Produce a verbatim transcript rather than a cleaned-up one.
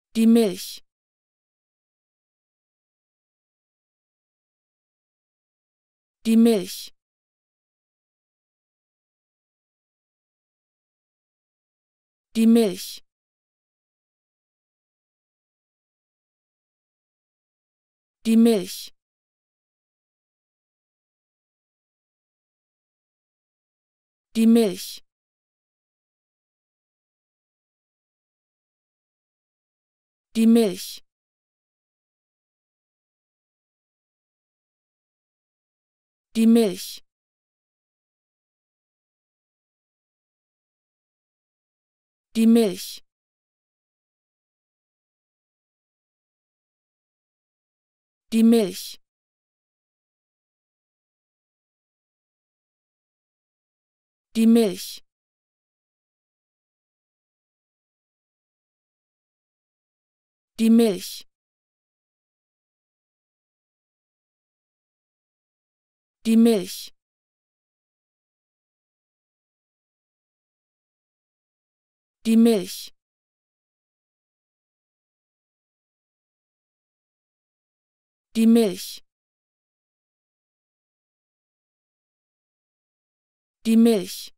Die Milch. Die Milch. Die Milch. Die Milch. Die Milch. Die Milch. Die Milch. Die Milch. Die Milch. Die Milch. Die Milch. Die Milch. Die Milch. Die Milch. Die Milch.